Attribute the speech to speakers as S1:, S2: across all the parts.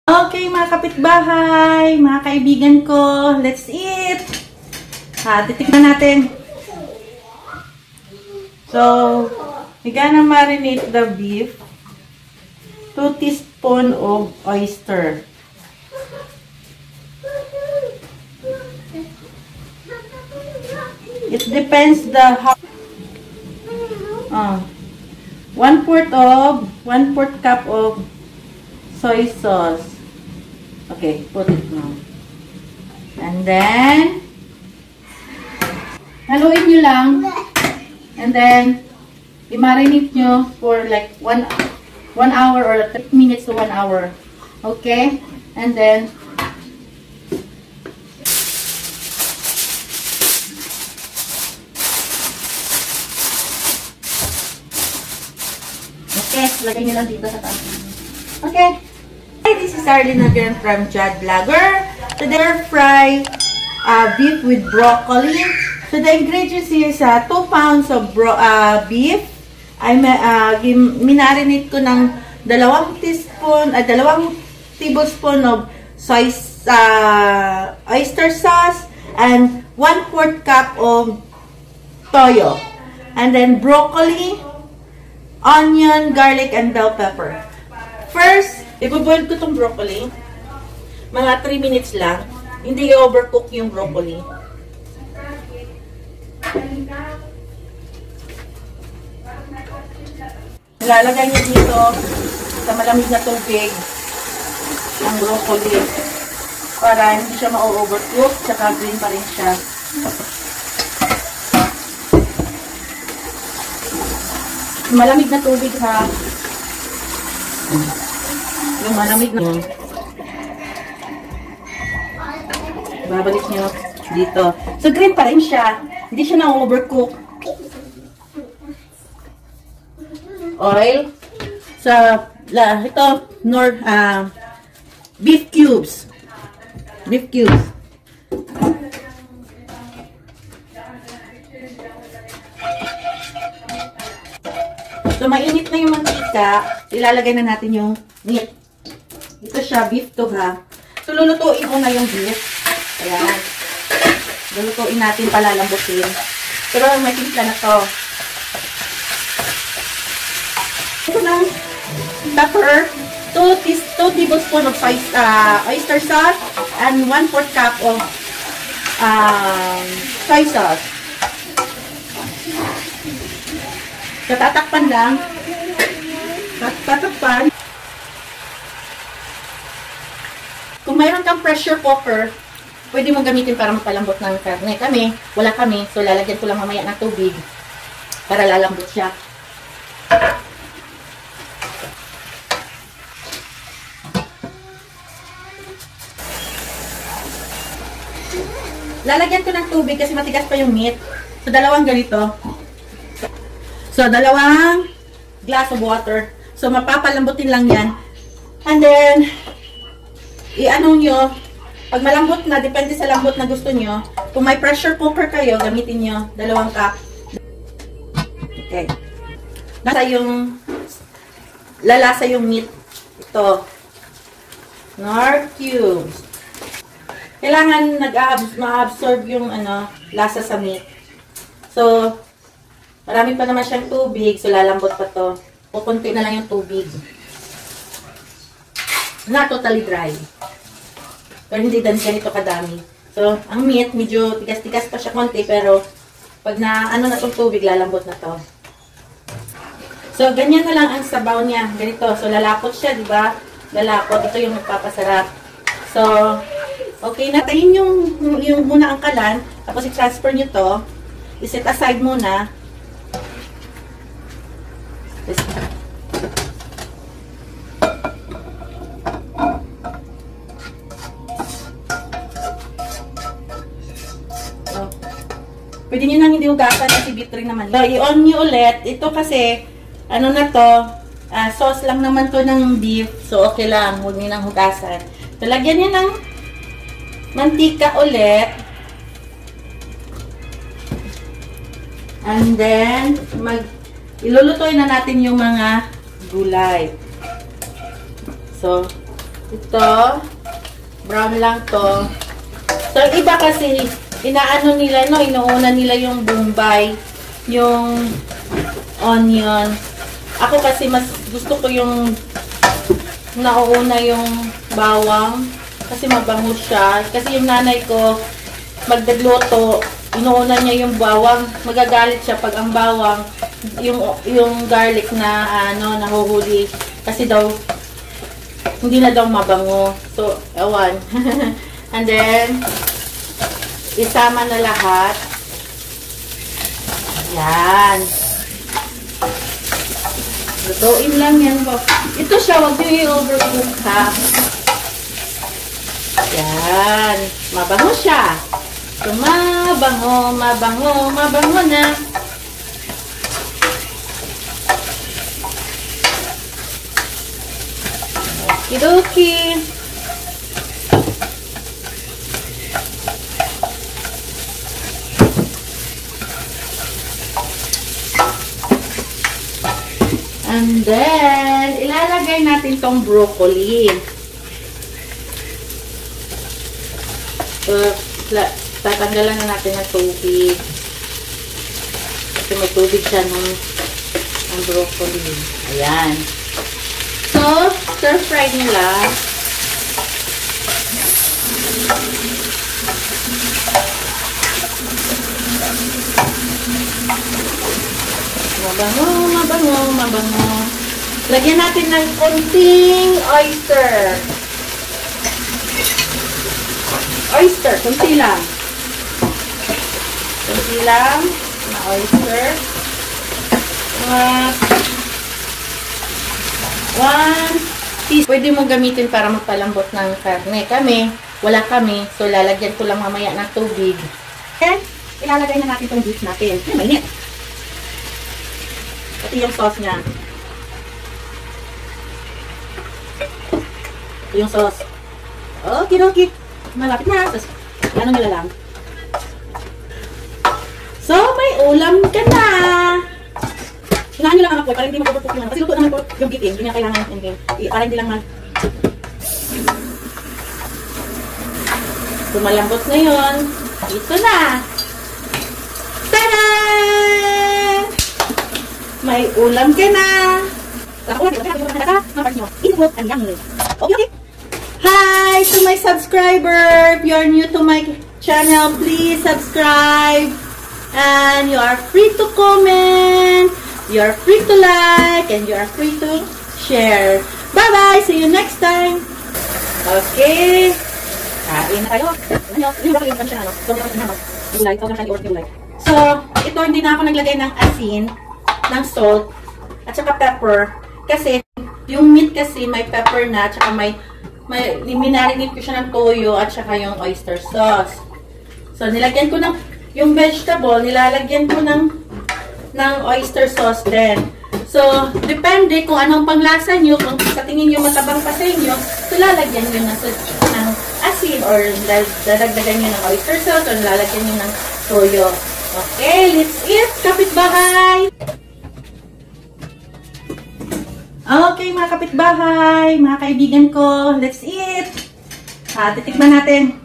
S1: Okay, mga kapitbahay, mga kaibigan ko, let's eat! Titikman natin. So, we're gonna marinate the beef. 2 teaspoons of oyster. It depends the how. 1/4 cup of soy sauce. Okay, put it now. And then, haluin nyo lang. And then, i-marinate nyo for like 1 hour or 30 minutes to 1 hour. Okay? And then, okay, lagay nyo lang dito sa taas. Okay. Hi, this is Arlene again from Jad Vlogger. Today, we're fry beef with broccoli. So, the ingredients is 2 pounds of beef. Minarinate ko ng 2 tablespoon of oyster sauce and 1/4 cup of toyo. And then broccoli, onion, garlic, and bell pepper. First, ipo-boil ko tong broccoli. Mga 3 minutes lang. Hindi i-overcook yung broccoli. Ilalagay niyo dito sa malamig na tubig ang broccoli para hindi siya ma-overcook, tsaka green pa rin siya. Malamig na tubig ha. Yung malamig na babalik nyo dito. So green pa rin siya. Hindi siya na-overcook. Oil. Ito, beef cubes. Beef cubes. So, mainit na yung mantika. Ilalagay na natin yung meat. Ito siya, beef to ha. So, lulutuin ko na yung beef. Ayan. Lulutuin natin, palalambutin. Pero may timpla na to. Ito ng pepper, 2 tablespoons of oyster sauce, and 1/4 cup of soy sauce. So, tatakpan lang. Tatakpan. Kung mayroon kang pressure cooker, pwede mong gamitin para magpalambot ng karne. Wala kami. So, lalagyan ko lang mamaya ng tubig para lalambot siya. Lalagyan ko ng tubig kasi matigas pa yung meat. So, 2 ganito. So, 2 glass of water. So, mapapalambutin lang yan. And then, i-ano nyo, pag malambot na, depende sa lambot na gusto nyo. Kung may pressure cooker kayo, gamitin nyo 2 cup. Okay. Lalasa yung meat. Ito. Nor cubes. Kailangan ma-absorb yung lasa sa meat. So, marami pa naman siyang tubig, so lalambot pa to. Pupunti na lang yung tubig. Not totally dry. Pero hindi din ganito kadami. So, ang meat, medyo tigas-tigas pa siya konti, pero pag na itong tubig, lalambot na to. So, ganyan na lang ang sabaw niya. Ganito. So, lalapot siya, di ba? Lalapot. Ito yung magpapasarap. So, okay, natayin yung muna ang kalan, tapos i-transfer nyo to. I-set aside muna. So, pwede nyo nang hindi hugasan kasi bitring naman. So, i-on nyo ulit. Ito kasi, na to, sauce lang naman to ng beef. So, okay lang. Huwag nyo nang hugasan. So, lagyan nyo ng mantika ulit. And then, ilulutuin na natin yung mga gulay. So, Ito, brown lang to. So, iba kasi, inaano nila, no, inuuna nila yung bombay, yung onion. Ako kasi mas gusto ko yung nauuna yung bawang kasi mabango siya. Kasi yung nanay ko, magdagluto, inuuna niya yung bawang. Magagalit siya pag ang bawang, yung garlic na ano, nahuhuli. Kasi daw, hindi na daw mabango. So, ewan. And then, isama na lahat. Yan. Lutuin lang yan. Ito siya, wag nyo i-overcook ha. Yan. Mabango siya. So, mabango, mabango, mabango na. Okidoki. And then, ilalagay natin tong broccoli. So, tatanggalan na natin ng tubig. Kasi may tubig siya ng broccoli. Ayan. So, stir-fry nila. Mabango, mabango, mabango. Lagyan natin ng konting oyster. Oyster, konti lang. Konti lang na oyster. 1 teaspoon. Pwede mo gamitin para magpalambot ng karne. Kami, wala kami. So, lalagyan ko lang mamaya ng tubig. And, ilalagay na natin itong beef natin. Ay, mainit. Pati yung sauce niya. Ito yung sauce. Okay, okay. Malapit na. Tapos, ano nila lang. So, may ulam ka na. Hinahan nyo lang ang apoy para hindi mag-overcook yung ano. Kasi luto naman po yung giting. Hindi niya kailangan para hindi lang So, malambot na yun. Ito na. Tada! May ulam ka na. Okay. Hi to my subscriber. If you're new to my channel, please subscribe. And you are free to comment. You are free to like. And you are free to share. Bye-bye. See you next time. Okay. Kain na tayo. So, ito hindi na ako naglagay ng asin, ng salt, at saka pepper. Kasi, yung meat kasi may pepper na, at saka may minarinate ko siya ng toyo, at saka yung oyster sauce. So, nilagyan ko ng, yung vegetable, nilalagyan ko ng oyster sauce din. So, depende kung anong panglasa nyo, kung sa tingin nyo matabang pa sa inyo, so lalagyan nyo ng asin, or dadagdagan nyo ng oyster sauce, or lalagyan nyo ng toyo. Okay, let's eat, kapitbahay! Okay, mga kapitbahay, mga kaibigan ko, let's eat! Titikman natin.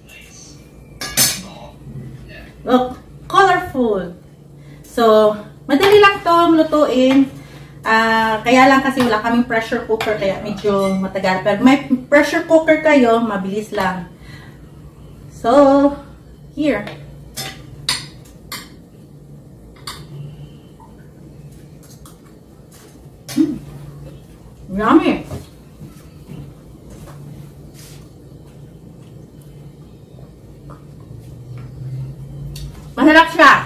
S1: Look, colorful. So, madali lang itong lutuin. Kaya lang kasi wala kaming pressure cooker, kaya medyo matagal. Pero may pressure cooker kayo, mabilis lang. So, here. Yummy! Masarap siya!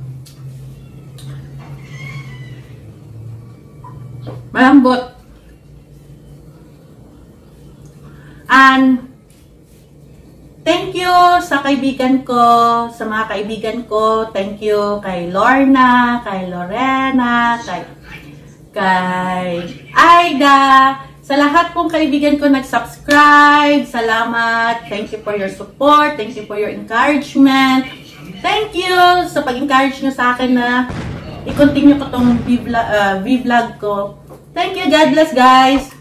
S1: Malambot. And thank you sa kaibigan ko, sa mga kaibigan ko. Thank you kay Lorna, kay Lorena, kay Aida. Sa lahat pong kaibigan ko nag-subscribe. Salamat. Thank you for your support. Thank you for your encouragement. Thank you sa pag-encourage nyo sa akin na i-continue ko tong vlog ko. Thank you. God bless, guys.